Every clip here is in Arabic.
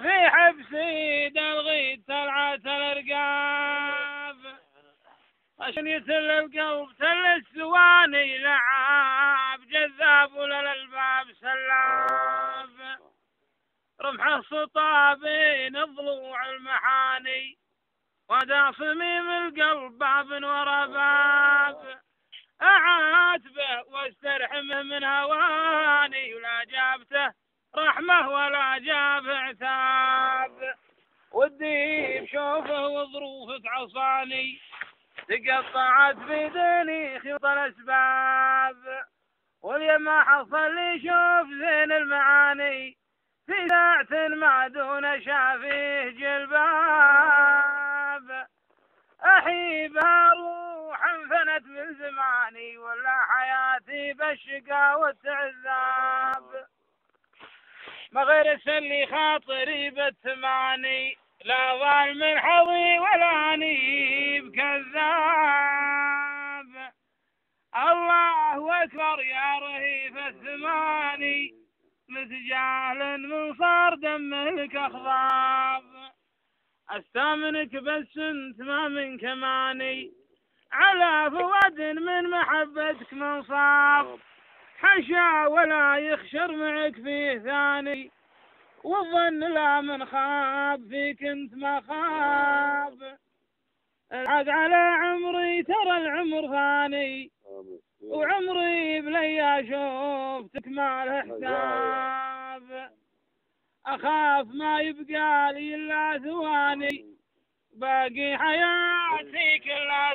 في حبسي دلغيت طلعت الارقاب عشان يتل القلب تل السواني لعاب جذاب وللالباب سلاب رمح السطا بين الضلوع المحاني ودع صميم القلب باب ورا باب أعاتبه واسترحمه من هواني ولا جابته رحمه ولا جاب عتاب ودي بشوفه وظروفه عصاني تقطعت بيدني خيوط الأسباب واليما حصل لي شوف زين المعاني في ساعة ما دون شافيه جلباب أحيبها روح انفنت من زماني ولا حياتي بالشقا والتعذاب ما غير اللي خاطري بالثماني لا ظالم من حظي ولا نيب كذاب الله أكبر يا رهيف الثماني متجاهل من صار دمك أخضاب استامنك بس انت ما من كماني على فواد من محبتك منصاب حشا ولا يخشر معك فيه ثاني والظن لا من خاب فيك انت ما خاب العد على عمري ترى العمر ثاني وعمري بليا شوفتك ما له حساب أخاف ما يبقى لي إلا ثواني باقي حياتي كلها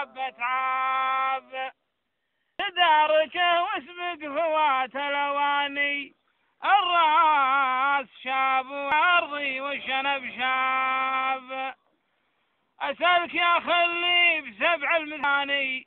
تعب تداركه واسبق فوات الأواني الراس شاب وعرضي والشنب شاب أسألك يا خلي بسبع المثاني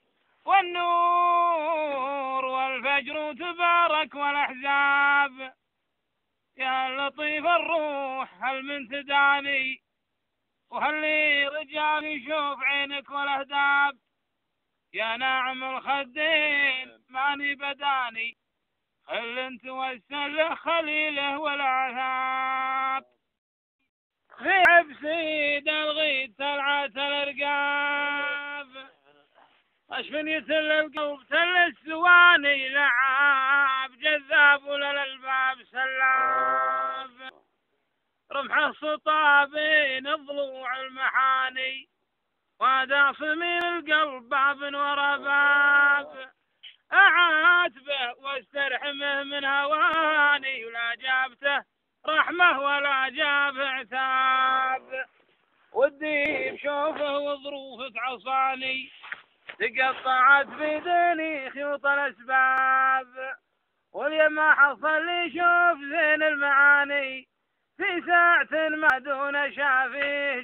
والنور والفجر تبارك والأحزاب يا لطيف الروح هل من تداني وهل لي رجال يشوف عينك والاهداب يا ناعم الخدين ماني بداني خل انت والسله خليله والعذاب في عبسي دلغيت طلعت الارقاب اشفن يتل القلب تل السواني لعاب جذاب وللالباب سلاب رمح السطا بين الضلوع المحاني ودع صميم القلب باب ورا باب أعاتبه واسترحمه من هواني ولا جابته رحمه ولا جاب عتاب ودي بشوفه وظروفه عصاني تقطعت بيدني خيوط الأسباب واليما حصل لي شوف زين المعاني في ساعة ما دون شافيه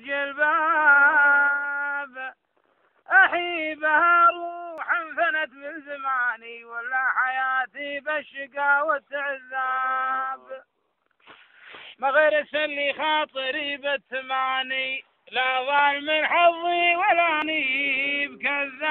جلباب أحيبها روح انفنت من زماني ولا حياتي بالشقا والتعذاب ما غير اللي خاطري بالثماني لا ظالم من حظي ولا نيب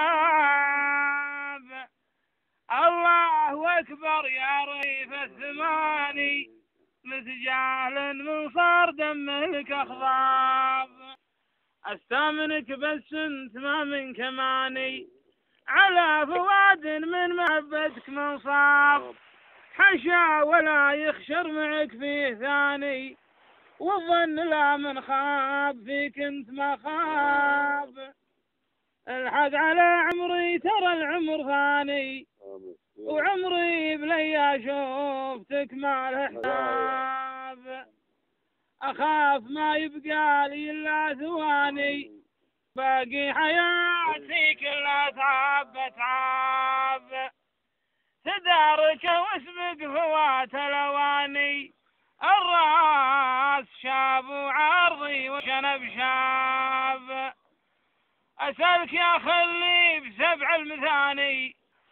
كذاب الله أكبر يا رهيف الثماني متجاهل من صار دمك أخضاب استامنك بس انت ما من كماني على فواد من محبتك منصاب حشا ولا يخشر معك فيه ثاني والظن لا من خاب فيك انت ما خاب الحق على عمري ترى العمر ثاني وعمري بليا شوفتك ما له حساب أخاف ما يبقى لي إلا ثواني باقي حياتي كلها تعب تداركه واسبق فوات الأواني الراس شاب وعرضي والشنب شاب أسألك يا خلي بسبع المثاني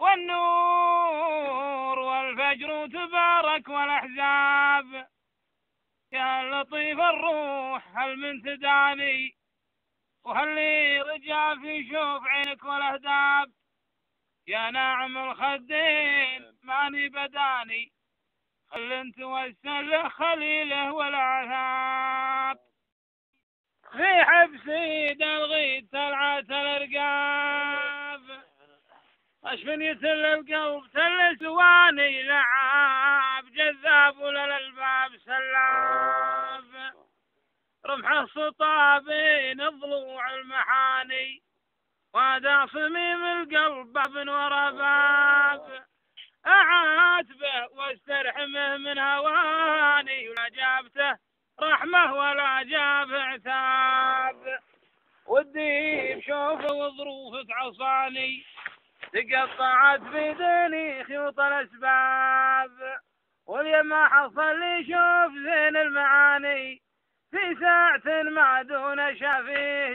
والنور والفجر تبارك والأحزاب يا لطيف الروح هل من تداني وهل لي رجال يشوف عينك والاهداب يا ناعم الخدين ماني بداني خل انت والسله خليله والعذاب بسيد الغيد تلعت الارقاب اشفن يتل القلب تل سواني لعاب جذاب وللالباب سلاب رمح السطا بين الضلوع المحاني وهذا صميم القلب باب ورا باب أعاتبه واسترحمه من هواني ولا جابته رحمه ولا جاب عتاب ودي بشوفه وظروفك عصاني تقطعت بيدني خيوط الأسباب واليوم ما حصل لي شوف زين المعاني في ساعة ما دون شافيه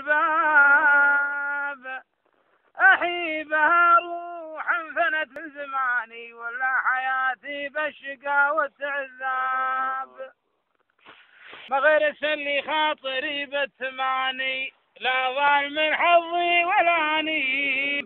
جلباب أحيبها روحا فنت من زماني ولا حياتي بالشقا والتعذاب ما غير سلي خاطري بالثماني لا ظال من حظي ولا اني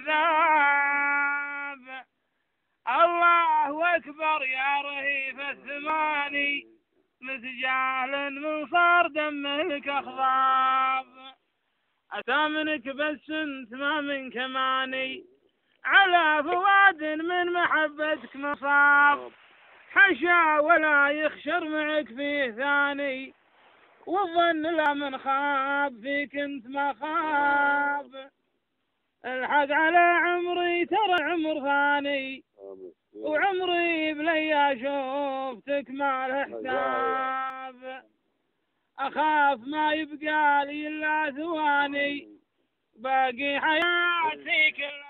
كذاب الله اكبر يا رهيف الثماني متجاهل من صار دمك اخضاب أتى منك بس انت ما من كماني على فواد من محبتك مصاب حشا ولا يخشر معك فيه ثاني والظن لا من خاب فيك انت ما خاب الحق على عمري ترى عمر ثاني وعمري بليا شوفتك مع الحساب أخاف ما يبقى لي إلا ثواني باقي حياتي كلها